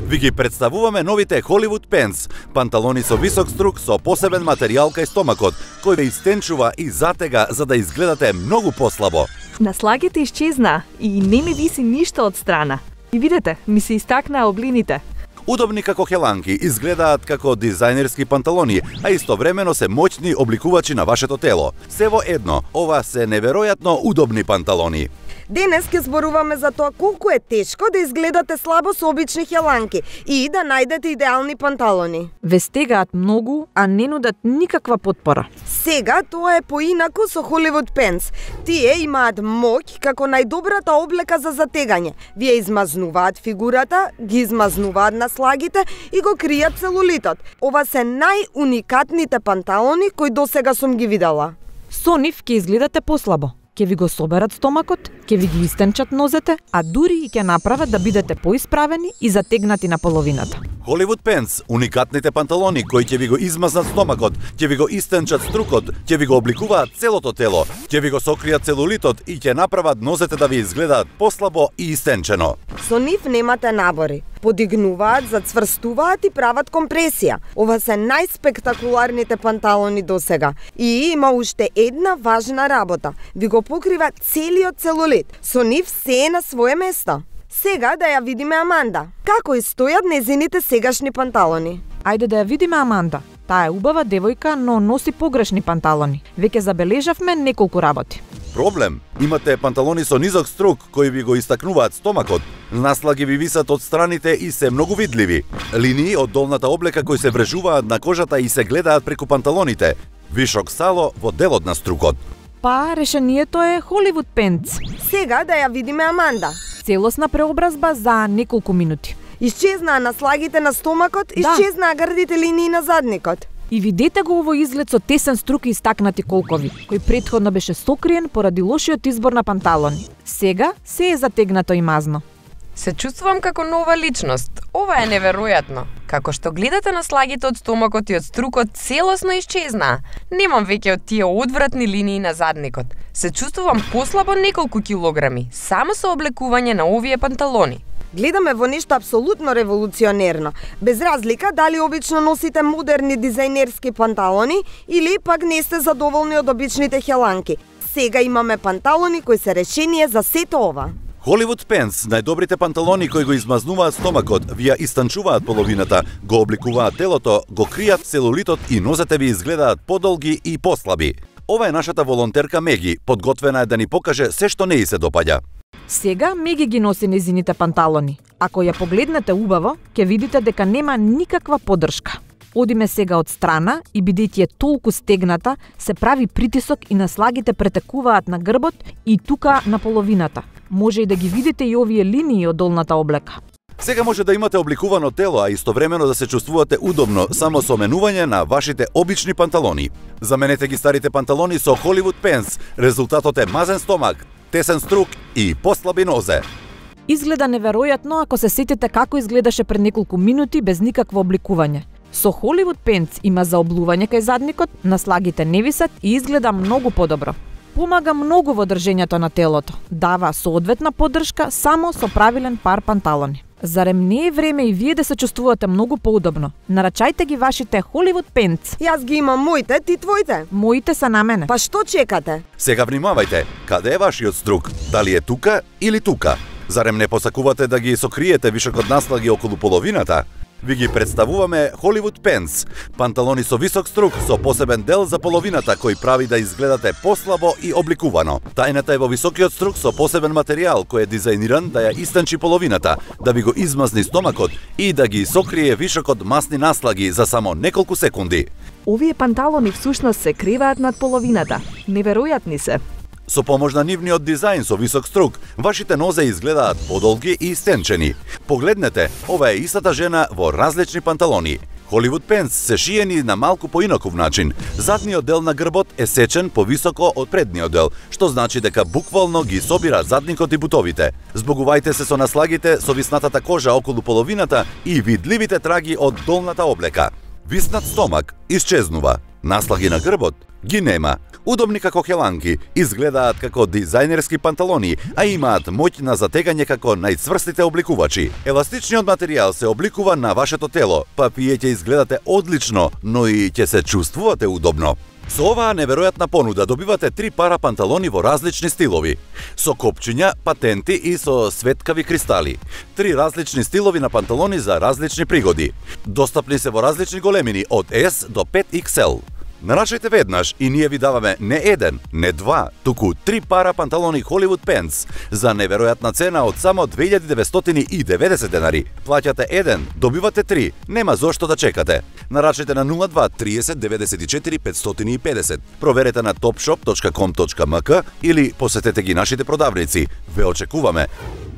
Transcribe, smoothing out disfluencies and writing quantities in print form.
Ви ги представуваме новите Hollywood Pants, панталони со висок струк со посебен материјал кај стомакот, кој ве истенчува и затега за да изгледате многу послабо. Наслагите исчезна и не ми виси ништо од страна. И видете, ми се истакнаа облините. Удобни како хеланки, изгледаат како дизајнерски панталони, а истовремено се моќни обликувачи на вашето тело. Се во едно, ова се неверојатно удобни панталони. Денес ќе зборуваме за тоа колку е тешко да изгледате слабо со обични хеланки и да најдете идеални панталони. Ве стегаат многу, а не нудат никаква потпора. Сега тоа е поинаку со Hollywood Pants. Тие имаат моќ како најдобрата облека за затегање. Вие измазнуваат фигурата, ги измазнуваат наслагите и го кријат целулитот. Ова се најуникатните панталони кои досега сум ги видела. Со нив ќе изгледате послабо. Ќе ви го соберат стомакот, ќе ви ги истенчат нозете, а дури и ќе направат да бидете поисправени и затегнати на половината. Hollywood Pants, уникатните панталони кои ќе ви го измазнат стомакот, ќе ви го истенчат струкот, ќе ви го обликуваат целото тело, ќе ви го сокријат целулитот и ќе направат нозете да ви изгледаат послабо и истенчено. Со нив немате набори. Подигнуваат, зацврстуваат и прават компресија. Ова се најспектакуларните панталони досега. И има уште една важна работа. Ви го покрива целиот целулит. Со нив се е на свое место. Сега да ја видиме Аманда. Како стојат незините сегашни панталони? Ајде да ја видиме Аманда. Таа е убава девојка, но носи погрешни панталони. Веќе забележавме неколку работи. Проблем. Имате панталони со низок струк кои ви го истакнуваат стомакот. Наслаги ви висат од страните и се многу видливи. Линии од долната облека кои се врежуваат на кожата и се гледаат преку панталоните. Вишок сало во делот на струкот. Па, решението е Hollywood Pants. Сега да ја видиме Аманда. Целосна преобразба за неколку минути. Исчезнаа наслагите на стомакот, исчезнаа грдите линии на задникот. И видете го овој изглед со тесен струк и истакнати колкови, кој претходно беше сокриен поради лошиот избор на панталони. Сега се е затегнато и мазно. Се чувствувам како нова личност. Ова е неверојатно. Како што гледате наслагите од стомакот и од струкот целосно исчезнаа. Немам веќе од тие одвратни линии на задникот. Се чувствувам послабо неколку килограми, само со облекување на овие панталони. Гледаме во нешто апсолутно револуционерно, без разлика дали обично носите модерни дизајнерски панталони или пак не сте задоволни од обичните хеланки. Сега имаме панталони кои се решение за сето ова. Hollywood Pants, најдобрите панталони кои го измазнуваат стомакот, ви ја истанчуваат половината, го обликуваат телото, го кријат целулитот и нозете ви изгледаат подолги и послаби. Ова е нашата волонтерка Меги, подготвена е да ни покаже се што не ѝ се допаѓа. Сега Меги ги носи незините панталони. Ако ја погледнете убаво, ќе видите дека нема никаква поддршка. Одиме сега од страна и бидејќи е толку стегната, се прави притисок и наслагите претекуваат на грбот и тука на половината. Може и да ги видите и овие линии од долната облека. Сега може да имате обликувано тело, а истовремено да се чувствувате удобно само со менување на вашите обични панталони. Заменете ги старите панталони со Hollywood Pants. Резултатот е мазен стомак, тесен струк и послаби нозе. Изгледа неверојатно ако се сетите како изгледаше пред неколку минути без никакво обликување. Со Hollywood Pants има заоблување кај задникот, наслагите не висат и изгледа многу подобро. Помага многу во држењето на телото, дава соодветна поддршка само со правилен пар панталони. Зарем не е време и вие да се чувствувате многу поудобно? Нарачајте ги вашите Hollywood Pants. Јас ги имам моите, ти твоите. Моите се на мене. Па што чекате? Сега внимавајте, каде е вашиот струк? Дали е тука или тука? Зарем не посакувате да ги сокриете вишокот наслаги околу половината? Ви ги представуваме Hollywood Pants, панталони со висок струк со посебен дел за половината кој прави да изгледате послабо и обликувано. Тајната е во високиот струк со посебен материјал кој е дизајниран да ја истанчи половината, да ви го измазни стомакот и да ги сокрие вишокот масни наслаги за само неколку секунди. Овие панталони всушност се криваат над половината. Неверојатни се. Со помош на нивниот дизајн со висок струк, вашите нозе изгледаат подолги и стенчени. Погледнете, ова е истата жена во различни панталони. Hollywood Pants се шиени на малку поинаков начин. Задниот дел на грбот е сечен повисоко од предниот дел, што значи дека буквално ги собира задникот и бутовите. Збогувајте се со наслагите со виснатата кожа околу половината и видливите траги од долната облека. Виснат стомак исчезнува. Наслаги на грбот ги нема. Удобни како хеланки, изгледаат како дизајнерски панталони, а имаат моќ на затегање како најцврстите обликувачи. Еластичниот материјал се обликува на вашето тело, па вие ќе изгледате одлично, но и ќе се чувствувате удобно. Со оваа неверојатна понуда добивате 3 пара панталони во различни стилови, со копчиња, патенти и со светкави кристали. 3 различни стилови на панталони за различни пригоди. Достапни се во различни големини од S до 5XL. Нарачајте веднаш и ние ви даваме не еден, не два, туку 3 пара панталони Hollywood Pants за неверојатна цена од само 2990 денари. Плаќате еден, добивате 3, нема зошто да чекате. Нарачајте на 02 30 94 550. Проверете на topshop.com.mk или посетете ги нашите продавници. Ве очекуваме.